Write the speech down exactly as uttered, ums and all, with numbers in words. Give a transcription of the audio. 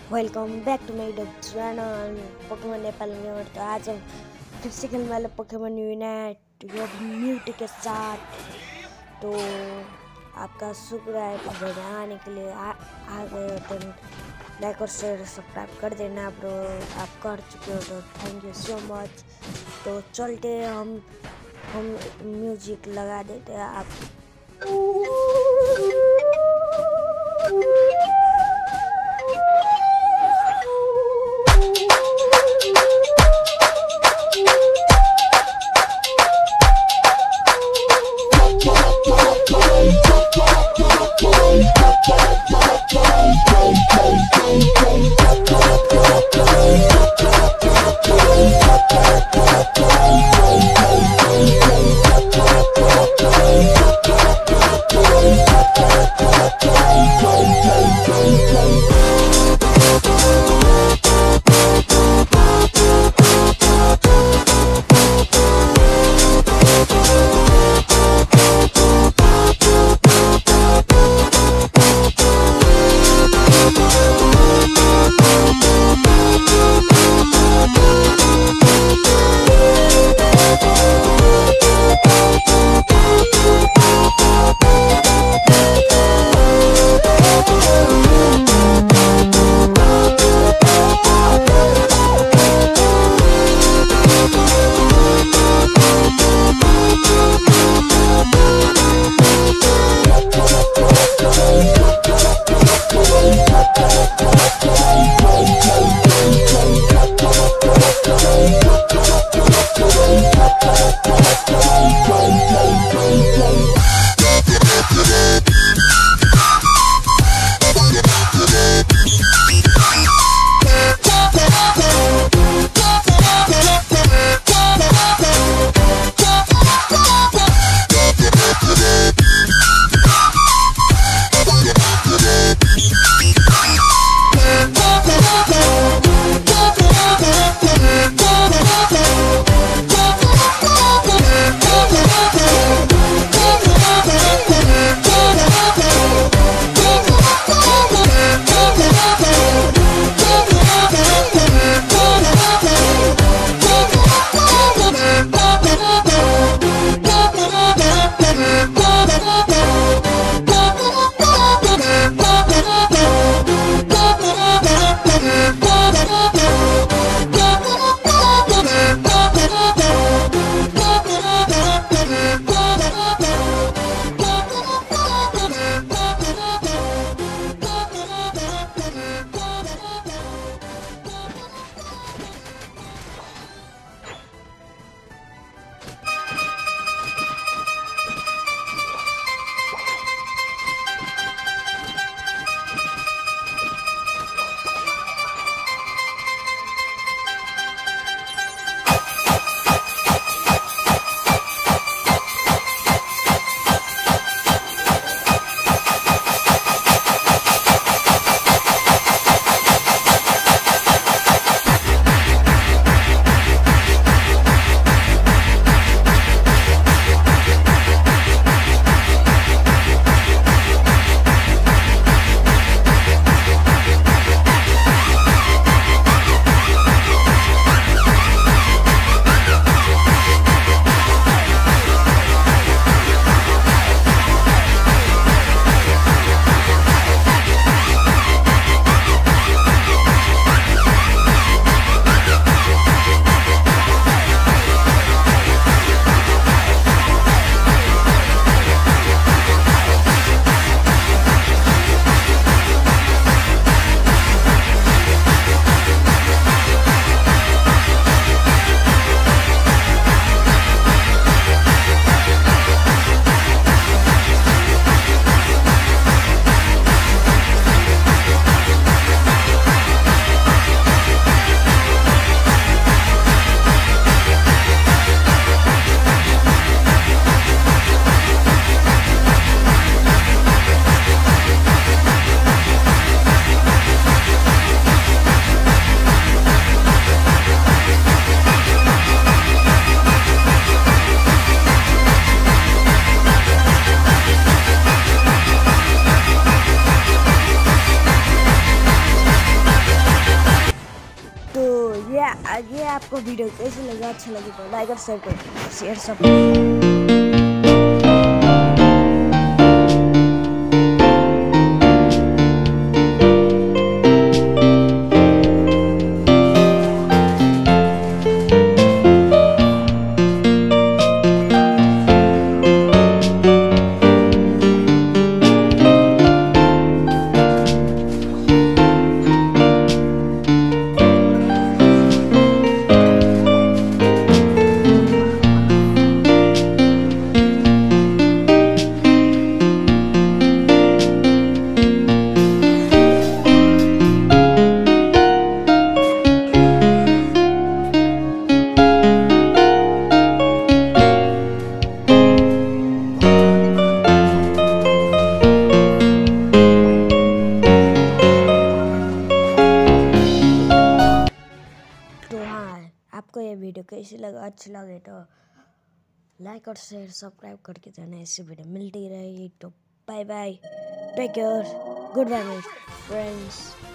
Welcome back to my YouTube channel Pokemon Nepal में। तो आज हम फिर से खेलने वाले पोकेमोन यूनाइट म्यूट के साथ। तो आपका शुक्र है वीडियो आने के लिए। आ, आ गए हो तो लाइक और शेयर सब्सक्राइब कर देना। आप आप कर चुके हो तो थैंक यू सो मच। तो चलते हम हम म्यूजिक लगा देते हैं। आप ये आपको वीडियो कैसे लगा, अच्छा लगे तो लाइक और शेयर करो, शेयर सब। तो हाँ, आपको ये वीडियो कैसी लगा, अच्छी लगे तो लाइक और शेयर सब्सक्राइब करके जाना। ऐसी वीडियो मिलती रहेगी। तो bye bye, take care, goodbye my friends.